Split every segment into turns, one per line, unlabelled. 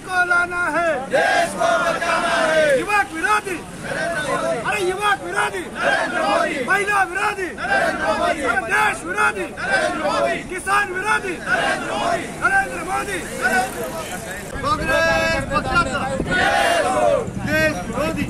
को लाना है, देश को बचाना है। युवक विरोधी, अरे युवक विरोधी नरेंद्र मोदी, महिला विरोधी नरेंद्र मोदी, देश विरोधी नरेंद्र मोदी, किसान विरोधी नरेंद्र मोदी, नरेंद्र मोदी। कांग्रेस पक्षाचा देश विरोधी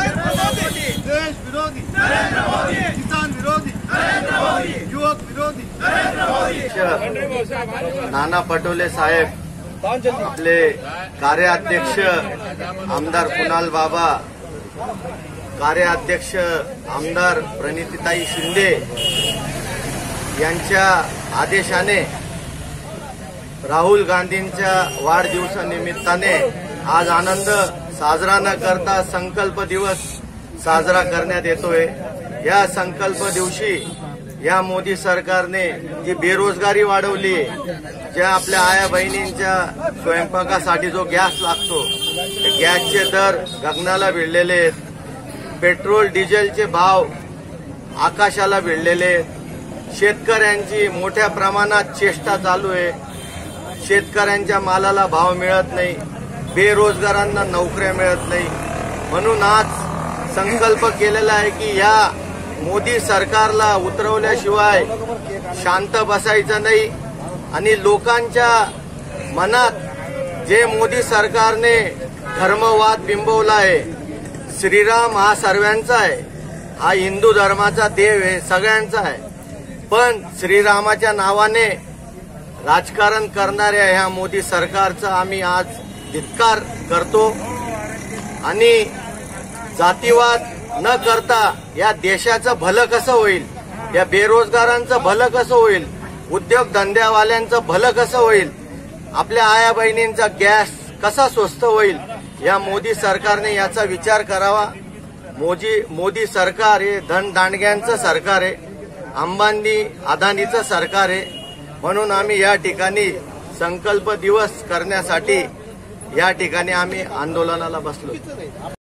नरेंद्र मोदी, किसान विरोधी नरेंद्र मोदी, युवक विरोधी नरेंद्र मोदी।
नाना पटोले साहेब, आपले कार्याध्यक्ष आमदार कुणाल बाबा, कार्याध्यक्ष आमदार प्रणितीताई शिंदे यांच्या आदेशाने राहुल गांधींच्या वाढदिवसानिमित्ताने आज आनंद साजरा न करता संकल्प दिवस साजरा करण्यात येतोय। या संकल्प दिवशी या मोदी सरकारने जी बेरोजगारी वाढवली, ज्या आपल्या आया बहिणींच्या स्वयंपाकासाठी जो गॅस लागतो, गॅसचे दर गगनाला भिडलेले आहेत, पेट्रोल डिझेलचे भाव आकाशाला भिडलेले आहेत, शेतकऱ्यांची मोठ्या प्रमाणात चेष्टा चालू आहे, शेतकऱ्यांच्या मालाला भाव मिळत नाही, बेरोजगारांना नोकऱ्या मिळत नाही। म्हणून आज संकल्प केलेला आहे की या मोदी सरकारला उतरवल्याशिवाय शांत बसायचं नाही आणि लोकांच्या मनात जे मोदी सरकारने धर्मवाद बिंबवला आहे, श्रीराम हा सर्वांचा आहे, हा हिंदू धर्माचा देव आहे, सगळ्यांचा आहे, पण श्रीरामाच्या नावाने राजकारण करणाऱ्या ह्या मोदी सरकारचा आम्ही आज धिक्कार करतो आणि जातीवाद न करता या देशाचं भलं कसं होईल, या बेरोजगारांचं भलं कसं होईल, उद्योगधंद्यावाल्यांचं भलं कसं होईल, आपल्या आया बहिणींचा गॅस कसा स्वस्त होईल, या मोदी सरकारने याचा विचार करावा। मोदी सरकार हे धनदांडग्यांचं सरकार आहे, अंबानी अदानीचं सरकार आहे। म्हणून आम्ही या ठिकाणी संकल्प दिवस करण्यासाठी या ठिकाणी आम्ही आंदोलनाला बसलो।